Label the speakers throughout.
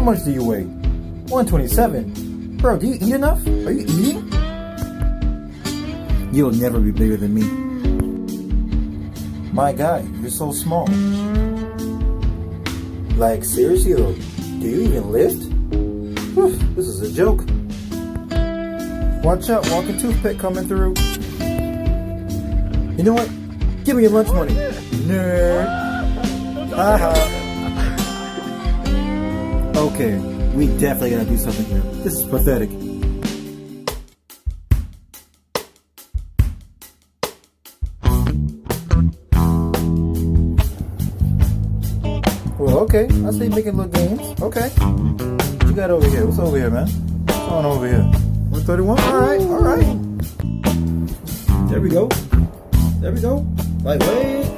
Speaker 1: much do you weigh? 127. Bro, do you eat enough? Are you eating? You'll never be bigger than me. My guy, you're so small. Like, seriously though, do you even lift? Whew, this is a joke. Watch out, walking toothpick coming through. You know what? Give me your lunch money. Nerd. Haha. Okay, we definitely gotta do something here. This is pathetic. Well, okay. I see you making little gains. Okay. What you got over here? What's over here, man? What's going on over here? 131? Alright, alright. There we go. There we go. Lightweight.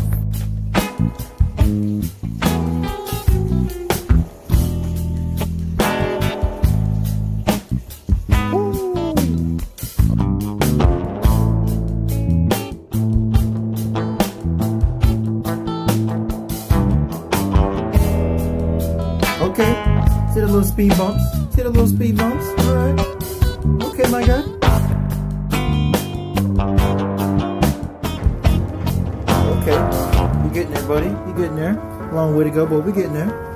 Speaker 1: Okay, see the little speed bumps? See the little speed bumps? Alright. Okay, my guy. Okay, you getting there, buddy. You getting there. Long way to go, but we getting there.